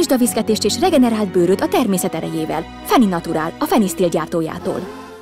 Újítsd a viszketést és regenerált bőröd a természet erejével. Feni Natural, a Feni Steel gyártójától.